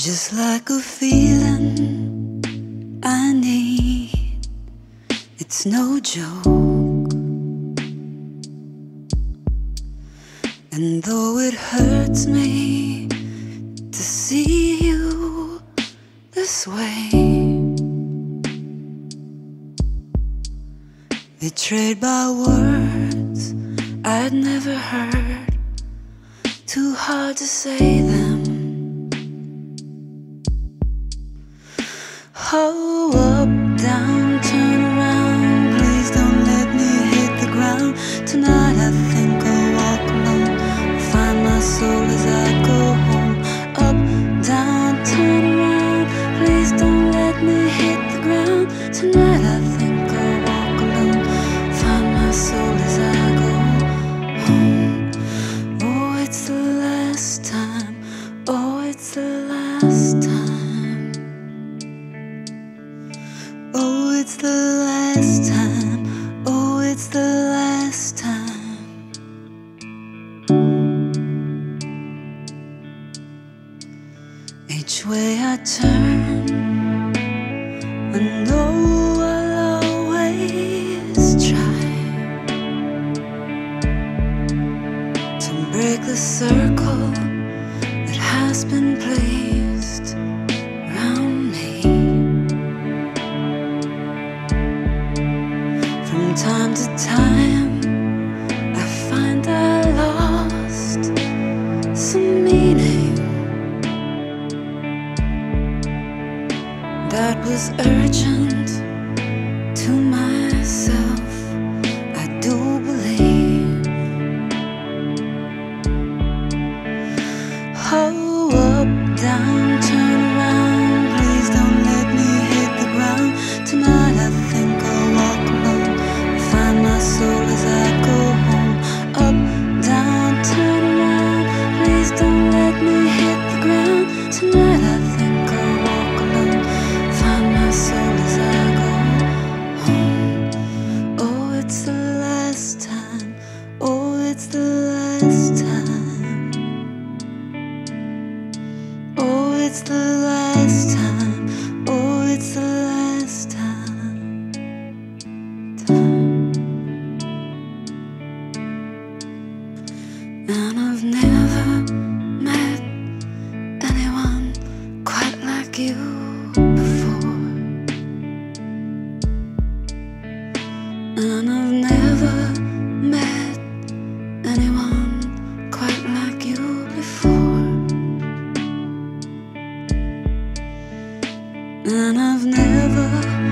Just like a feeling I need, it's no joke. And though it hurts me to see you this way, betrayed by words I'd never heard, too hard to say them. Oh, up, down, turn around, please don't let me hit the ground. Tonight I think I'll walk alone, find my soul as I go home. Up, down, turn around, please don't let me hit the ground. Tonight I think I'll walk alone, find my soul as I go home. Oh, it's the last time, oh, it's the last time. Oh, it's the last time, oh, it's the last time. Each way I turn, I know I'll always try to break the circle that has been placed around me. From time to time, I find I lost some meaning that was urgent to myself, I do believe. Oh, up, down, turn around, please don't let me hit the ground. Tonight I think I'll walk alone, find my soul as I go home. Up, down, turn around, please don't let me hit the ground. Tonight I think I'll walk alone, find my soul as I go home. Oh, it's the last time, oh, it's the last time. Oh, it's the last time, oh, it's the last time. And I've never met anyone quite like you before. And I've never met anyone quite like you before. And I've never